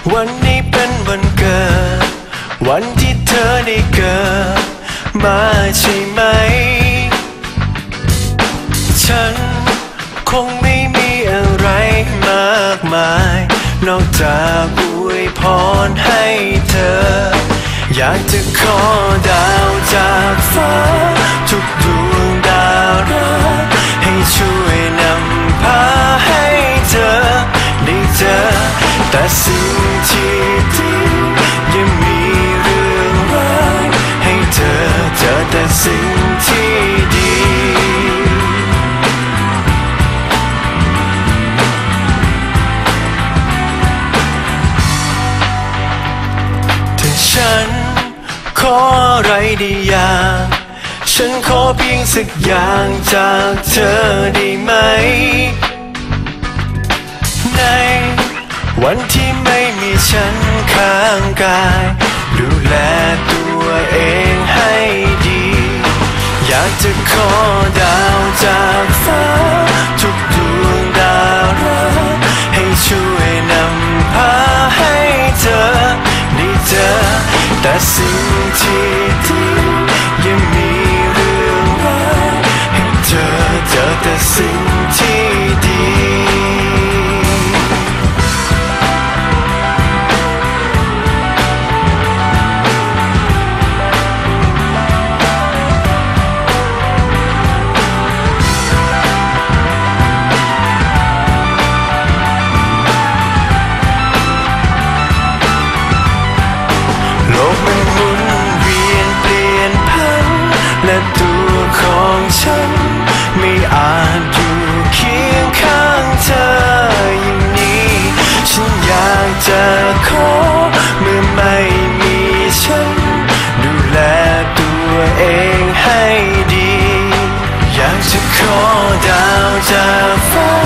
วันนี้เป็นวันเกิดวันที่เธอได้เกิดมาใช่ไหมฉันคงไม่มีอะไรมากมายนอกจากอวยพรให้เธออยากจะขอดาวจากฟ้าทุกดวงดาราให้ช่วยนำพาให้เธอได้เจอแต่สิ่งที่ดียังมีเรื่องร้ายให้เธอเจอแต่สิ่งที่ดีฉันขออะไรดีอย่างฉันขอเพียงสักอย่างจากเธอได้ไหมในวันที่ไม่มีฉันข้างกายดูแลตัวเองให้ดีอยากจะขอดาวจากฟ้าทุกดวงดาวให้ช่วยนำพาให้เธอได้เจอแต่สิ่งที่ดียังมีเรื่องร้ายให้เธอเจอแต่สิ่งที่ดีโลกมันหมุนเวียนเปลี่ยนพันและตัวของฉันไม่อาจอยู่เคียงข้างเธออย่างนี้ฉันอยากจะขอเมื่อไม่มีฉันดูแลตัวเองให้ดีอยากจะขอดาวจากฟ้า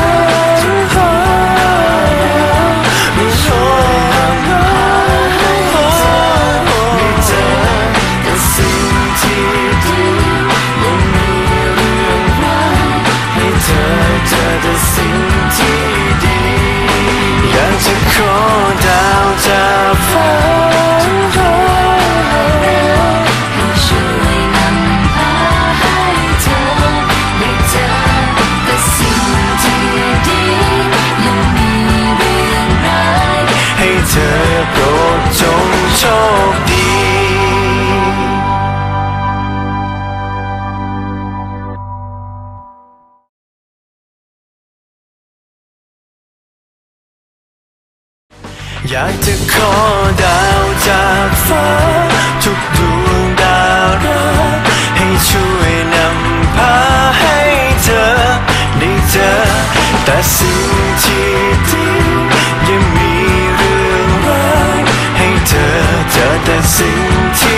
จะขอดาวจากฟ้าให้ช่วยนำพาให้เธอได้เจอแต่สิ่งที่ดียังมีเรื่องร้ายให้เธอโปรดจงโชคดีอยากจะขอดาวจากฟ้าทุกดวงดาวให้ช่วยนำพาให้เธอได้เจอแต่สิ่งที่ดียังมีเรื่องร้ายให้เธอเจอแต่สิ่งที่